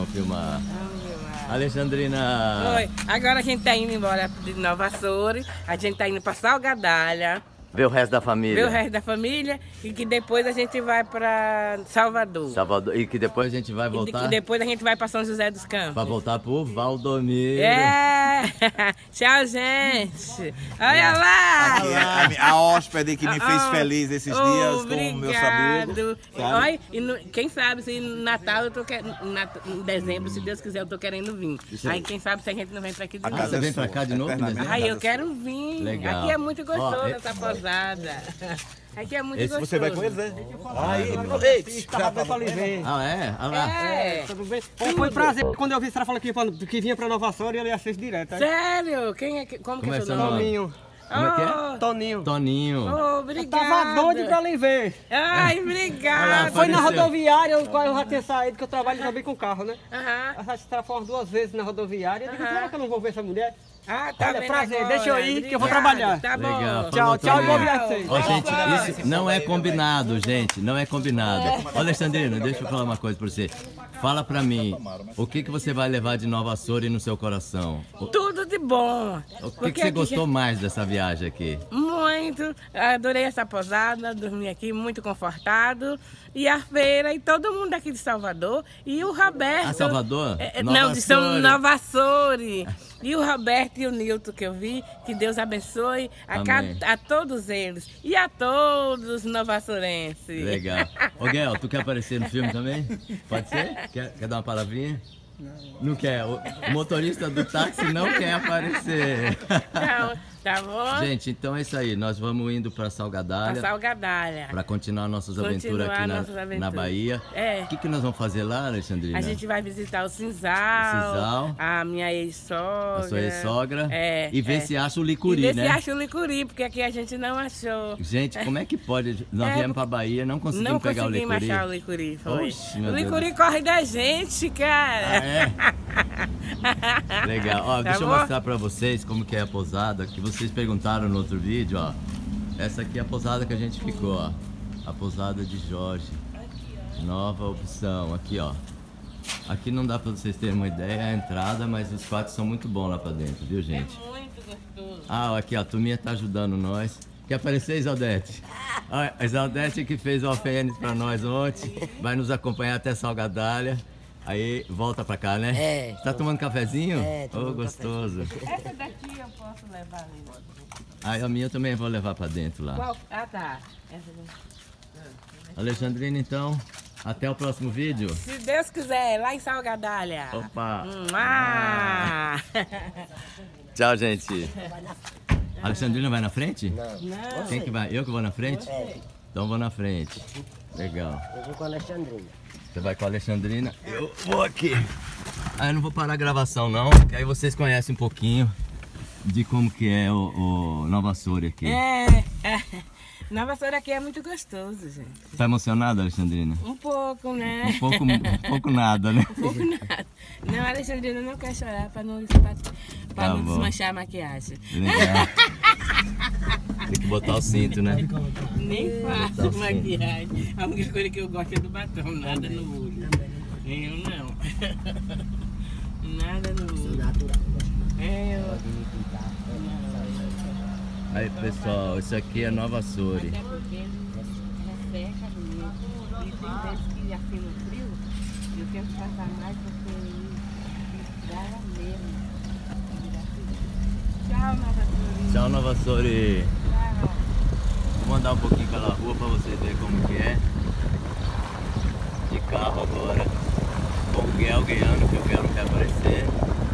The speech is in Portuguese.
filmar. Alexandrina! Oi, agora a gente tá indo embora de Nova Açores, a gente tá indo pra Salgadalha. Ver o resto da família. Ver o resto da família e que depois a gente vai pra Salvador. E que depois a gente vai voltar? E depois a gente vai pra São José dos Campos. Pra voltar pro Valdomiro. É! Tchau, gente! Olha lá! A hóspede que me fez feliz esses dias com meus amigos. Olha, quem sabe se no Natal eu tô querendo. Em dezembro, se Deus quiser, eu tô querendo vir. Aí quem sabe se a gente não vem pra aqui de novo. Você vem pra cá de novo? Ai, eu quero vir. Legal. Aqui é muito gostoso essa posada. Aqui é muito gostoso. Você vai com eles, né? Estava bem pra lhe ver. Ah, é? Olha lá. Tudo bem? Foi um prazer. Quando eu vi, você falou que vinha pra Nova Açores e ele assiste direto. Sério? Quem é que. Como que é seu nome? Toninho. Como é que é? Toninho. Toninho. Oh, obrigada. Eu tava doido pra lhe ver. Ai, obrigada. Foi na rodoviária, eu já tinha saído, que eu trabalho também com carro, né? Aham. A gente foi umas 2 vezes na rodoviária. Eu disse, será que eu não vou ver essa mulher? Ah, tá. Olha, vendo prazer, agora. deixa eu ir, Obrigada. que eu vou trabalhar. Tá bom. Legal. Tchau, tchau e boa Toninho. viagem pra vocês. Ó, gente, isso não é combinado, gente. Não é combinado. Ô, Alexandrina, deixa eu falar uma coisa pra você. Fala pra mim, o que você vai levar de Nova Açores no seu coração? Tudo de bom. O que você gostou mais dessa viagem aqui? Muito. Adorei essa posada, dormi aqui muito confortado. E a feira e todo mundo aqui de Salvador. E o Roberto. Ah, Salvador? Não, de São Nova Açores. E o Roberto e o Nilton que eu vi, que Deus abençoe a todos eles e a todos os novaçorenses. Legal. Ô, Guel, tu quer aparecer no filme também? Pode ser? Quer dar uma palavrinha? Não quer. O motorista do táxi não quer aparecer. Tá bom? Gente, então é isso aí. Nós vamos indo para Salgadalha. Pra Salgadalha. Para continuar nossas aventuras aqui na Bahia. É. O que nós vamos fazer lá, Alexandrina? A gente vai visitar o Cinzal. A minha ex-sogra. A sua ex-sogra. É. E ver se acha o licuri, né? E né? ver se acha o licuri, porque aqui a gente não achou. Gente, como é que pode? Nós viemos para Bahia, não conseguimos pegar o licuri. Não conseguimos achar o licuri, foi. Oxe, o licuri corre da gente, cara. Ah, é? Legal. Ó, deixa eu mostrar para vocês como que é a pousada, que vocês perguntaram no outro vídeo, ó. Essa aqui é a pousada que a gente ficou, ó. A pousada de Jorge. Nova opção, aqui, ó. Aqui não dá para vocês terem uma ideia, a entrada, mas os quartos são muito bons lá para dentro, viu, gente? É muito gostoso. Ah, aqui, ó, a turminha tá ajudando nós. Quer aparecer, Isaldete? A Isaldete que fez o alfenes para nós ontem, vai nos acompanhar até Salgadalha. Aí volta pra cá, né? É. Tá tomando cafezinho? É, ô, gostoso. Essa daqui eu posso levar ali. Aí a minha eu também vou levar pra dentro lá. Qual? Ah, tá. Essa daqui. Alexandrina, então, até o próximo vídeo. Se Deus quiser, lá em Salgadalha. Opa! Tchau, gente. Alexandrina vai na frente? Não. Quem que vai? Eu que vou na frente? É. Então vou na frente. Legal. Eu vou com a Alexandrina. Você vai com a Alexandrina? Eu vou aqui. Aí eu não vou parar a gravação não, porque aí vocês conhecem um pouquinho de como que é o Nova Açores aqui. Nova Açores aqui é muito gostoso, gente. Tá emocionada, Alexandrina? Um pouco, né? Um pouco nada, né? Um pouco nada. Não, a Alexandrina não quer chorar pra não desmanchar a maquiagem. Legal. Tem que botar o cinto, né? Nem faço maquiagem. A única coisa que eu gosto é do batom, nada no olho. Eu não. Nada no olho. Aí, pessoal, isso aqui é Nova Açores. Até porque refresca mesmo. E tem vezes que assim no frio, eu tento passar mais porque dá mesmo. Tchau, Nova Açores. Tchau, Nova Açores. Vou andar um pouquinho pela rua pra vocês verem como que é. De carro agora. Com o Guel guiando, que o Guel não quer aparecer.